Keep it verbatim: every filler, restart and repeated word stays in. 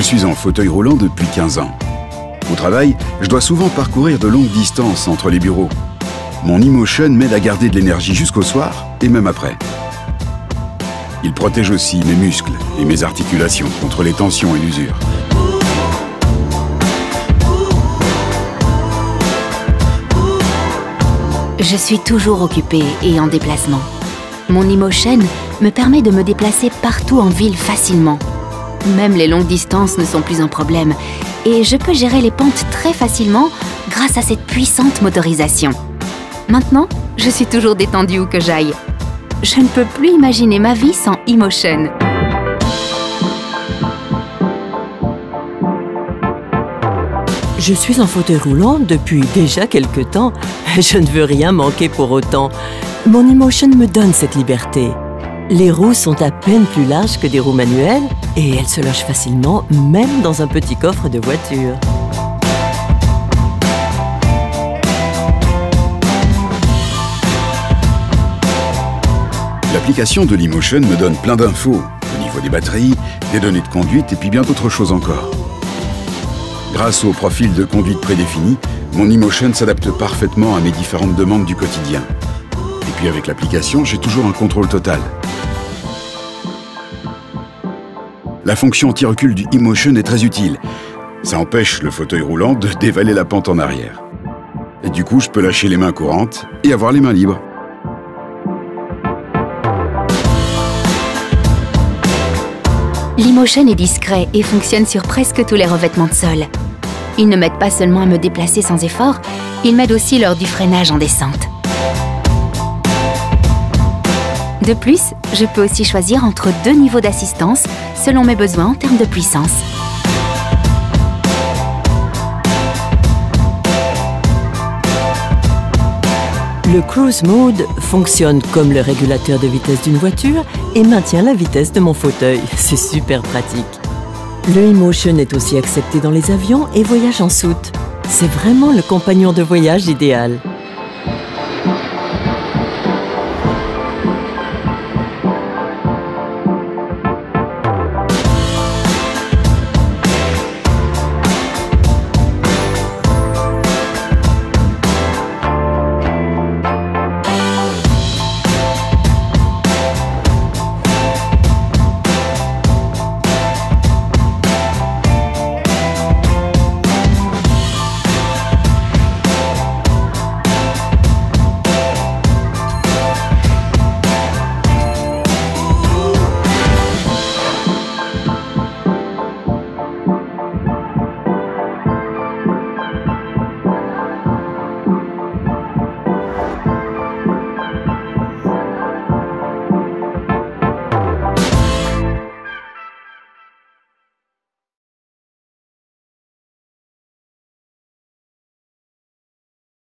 suis en fauteuil roulant depuis quinze ans. Au travail, je dois souvent parcourir de longues distances entre les bureaux. Mon eMotion m'aide à garder de l'énergie jusqu'au soir et même après. Il protège aussi mes muscles et mes articulations contre les tensions et l'usure. Je suis toujours occupée et en déplacement. Mon eMotion me permet de me déplacer partout en ville facilement. Même les longues distances ne sont plus un problème et je peux gérer les pentes très facilement grâce à cette puissante motorisation. Maintenant, je suis toujours détendue où que j'aille. Je ne peux plus imaginer ma vie sans eMotion. Je suis en fauteuil roulant depuis déjà quelque temps. Je ne veux rien manquer pour autant. Mon eMotion me donne cette liberté. Les roues sont à peine plus larges que des roues manuelles et elles se logent facilement, même dans un petit coffre de voiture. L'application de l'eMotion me donne plein d'infos, au niveau des batteries, des données de conduite et puis bien d'autres choses encore. Grâce au profil de conduite prédéfini, mon eMotion s'adapte parfaitement à mes différentes demandes du quotidien. Et puis avec l'application, j'ai toujours un contrôle total. La fonction anti-recul du eMotion est très utile. Ça empêche le fauteuil roulant de dévaler la pente en arrière. Et du coup, je peux lâcher les mains courantes et avoir les mains libres. l'eMotion est discret et fonctionne sur presque tous les revêtements de sol. Il ne m'aide pas seulement à me déplacer sans effort, il m'aide aussi lors du freinage en descente. De plus, je peux aussi choisir entre deux niveaux d'assistance selon mes besoins en termes de puissance. Le Cruise Mode fonctionne comme le régulateur de vitesse d'une voiture et maintient la vitesse de mon fauteuil. C'est super pratique. Le eMotion est aussi accepté dans les avions et voyage en soute. C'est vraiment le compagnon de voyage idéal.